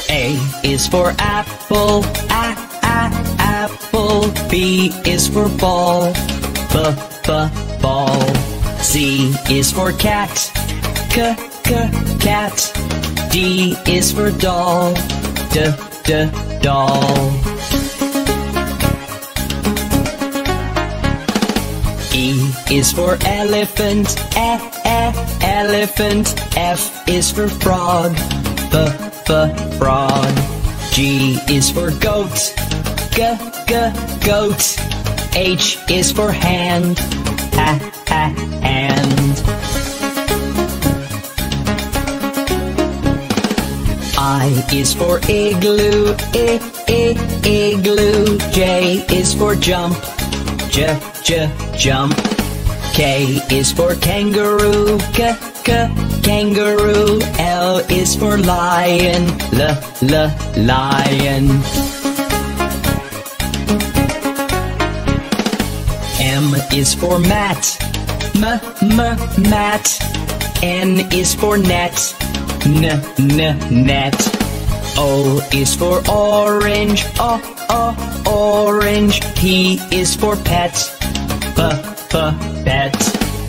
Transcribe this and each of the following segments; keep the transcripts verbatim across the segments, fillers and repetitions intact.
A is for apple, a, a, apple. B is for ball, b, b, ball. C is for cat, c, c, cat. D is for doll, d, d, doll. E is for elephant, e, e, elephant. F is for frog, b, b, frog. G is for goat, g, g, goat. H is for hand, ha, ha, hand. I is for igloo, I, I, igloo. J is for jump, j, j, jump. K is for kangaroo, k, k, kangaroo. L is for lion, l, l, lion. M is for mat, m, m, mat. N is for net, n, n, net. O is for orange, o, o, orange. P is for pet, p, p, pet.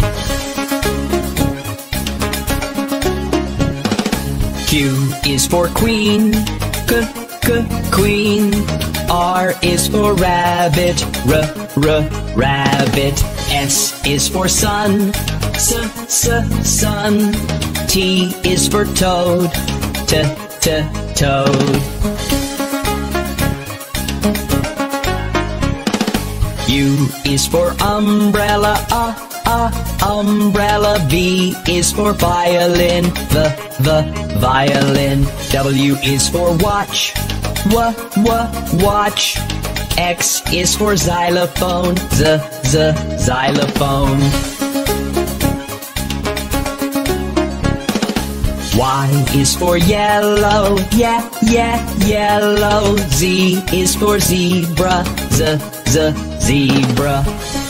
Q is for queen, k, k, queen. R is for rabbit, r, r, rabbit. S is for sun, s, s, sun. T is for toad, t, t, toad. U is for umbrella, uh, uh, umbrella. V is for violin, v, v, violin. W is for watch, w, w, watch. X is for xylophone, z, z, xylophone. Y is for yellow, yeah, yeah, yellow. Z is for zebra, z, z, zebra.